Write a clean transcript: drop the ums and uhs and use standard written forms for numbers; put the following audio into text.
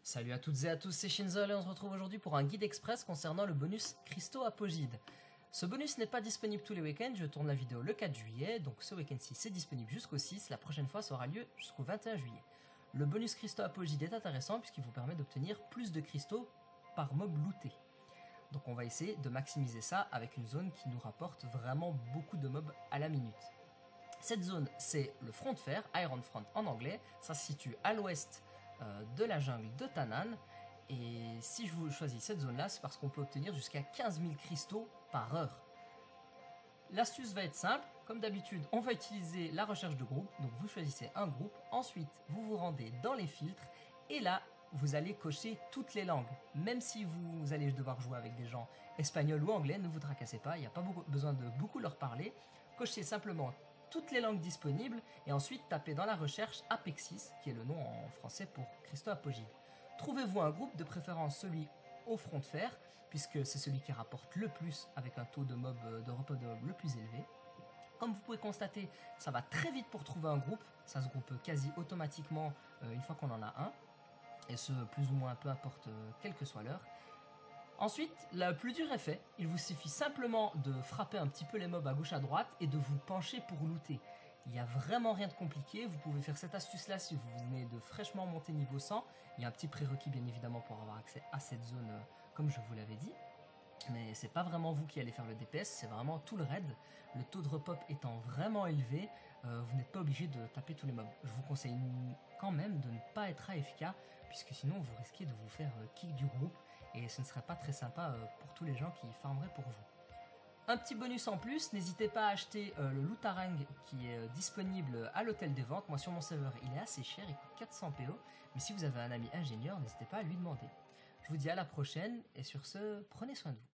Salut à toutes et à tous, c'est Shinzol et on se retrouve aujourd'hui pour un guide express concernant le bonus Cristaux Apogides. Ce bonus n'est pas disponible tous les week-ends, je tourne la vidéo le 4 juillet, donc ce week-end-ci c'est disponible jusqu'au 6, la prochaine fois ça aura lieu jusqu'au 21 juillet. Le bonus Cristaux Apogides est intéressant puisqu'il vous permet d'obtenir plus de cristaux par mob looté. Donc on va essayer de maximiser ça avec une zone qui nous rapporte vraiment beaucoup de mobs à la minute. Cette zone c'est le front de fer, Iron Front en anglais, ça se situe à l'ouest de la jungle de Tanaan. Et si je vous choisis cette zone là, c'est parce qu'on peut obtenir jusqu'à 15 000 cristaux par heure. L'astuce va être simple, comme d'habitude on va utiliser la recherche de groupe, donc vous choisissez un groupe, ensuite vous vous rendez dans les filtres et là vous allez cocher toutes les langues. Même si vous allez devoir jouer avec des gens espagnols ou anglais, ne vous tracassez pas, il n'y a pas besoin de beaucoup leur parler, cochez simplement toutes les langues disponibles et ensuite tapez dans la recherche Apexis, qui est le nom en français pour Cristaux Apogides. Trouvez-vous un groupe, de préférence celui au front de fer, puisque c'est celui qui rapporte le plus avec un taux de repos de mob le plus élevé. Comme vous pouvez constater, ça va très vite pour trouver un groupe, ça se groupe quasi automatiquement une fois qu'on en a un, et ce plus ou moins peu importe quelle que soit l'heure. Ensuite, le plus dur est fait, il vous suffit simplement de frapper un petit peu les mobs à gauche à droite et de vous pencher pour looter. Il n'y a vraiment rien de compliqué, vous pouvez faire cette astuce là si vous venez de fraîchement monter niveau 100. Il y a un petit prérequis bien évidemment pour avoir accès à cette zone comme je vous l'avais dit. Mais c'est pas vraiment vous qui allez faire le DPS, c'est vraiment tout le raid. Le taux de repop étant vraiment élevé, vous n'êtes pas obligé de taper tous les mobs. Je vous conseille quand même de ne pas être AFK, puisque sinon vous risquez de vous faire kick du groupe, et ce ne serait pas très sympa pour tous les gens qui farmeraient pour vous. Un petit bonus en plus, n'hésitez pas à acheter le Lootarang qui est disponible à l'hôtel des ventes. Moi sur mon serveur il est assez cher, il coûte 400 PO, mais si vous avez un ami ingénieur, n'hésitez pas à lui demander. Je vous dis à la prochaine, et sur ce, prenez soin de vous.